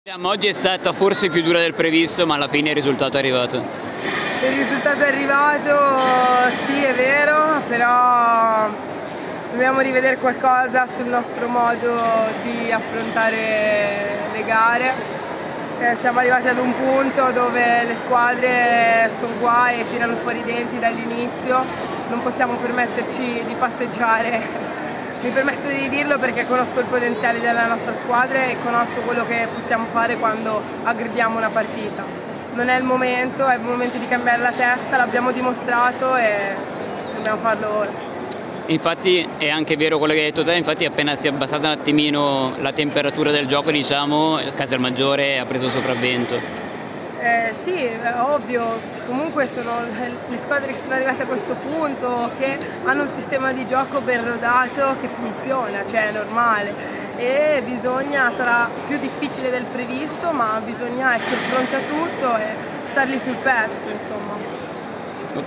Oggi è stata forse più dura del previsto, ma alla fine il risultato è arrivato. Il risultato è arrivato, sì è vero, però dobbiamo rivedere qualcosa sul nostro modo di affrontare le gare. Siamo arrivati ad un punto dove le squadre sono qua e tirano fuori i denti dall'inizio, non possiamo permetterci di passeggiare. Mi permetto di dirlo perché conosco il potenziale della nostra squadra e conosco quello che possiamo fare quando aggrediamo una partita. Non è il momento di cambiare la testa, l'abbiamo dimostrato e dobbiamo farlo ora. Infatti è anche vero quello che hai detto te, infatti appena si è abbassata un attimino la temperatura del gioco, diciamo, Casalmaggiore ha preso sopravvento. Sì, è ovvio, comunque sono le squadre che sono arrivate a questo punto, che hanno un sistema di gioco ben rodato, che funziona, cioè è normale e sarà più difficile del previsto, ma bisogna essere pronti a tutto e starli sul pezzo, insomma.